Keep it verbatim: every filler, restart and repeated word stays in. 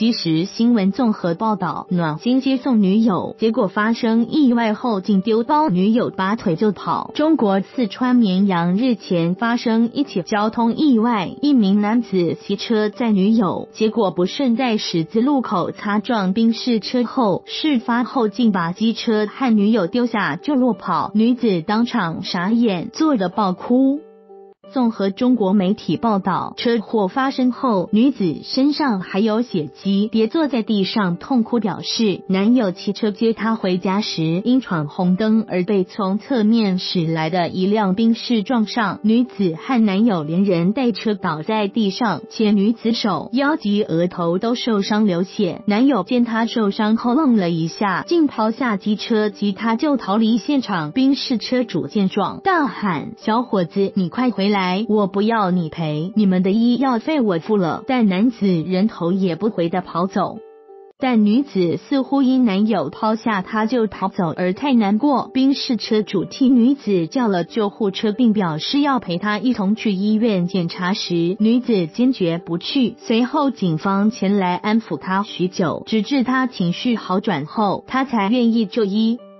即时新闻综合报道，暖心接送女友，结果发生意外后竟丢包，女友拔腿就跑。中国四川绵阳日前发生一起交通意外，一名男子骑车载女友，结果不慎在十字路口擦撞宾士车后，事发后竟把机车和女友丢下就落跑，女子当场傻眼，做了爆哭。综合中国媒体报道，车祸发生后，女子身上还有血迹，跌坐在地上痛哭，表示男友骑车接她回家时因闯红灯而被从侧面驶来的一辆宾士撞上，女子和男友连人带车倒在地上，且女子手、腰及额头都受伤流血。男友见她受伤后愣了一下，竟抛下机车及她就逃离现场。宾士车主见状大喊：小伙子，你快回来，我不要你赔，你们的医药费我付了。但男子人头也不回地跑走，但女子似乎因男友抛下她就跑走而太难过，宾士车主替女子叫了救护车，并表示要陪她一同去医院检查时，女子坚决不去。随后警方前来安抚她许久，直至她情绪好转后，她才愿意就医。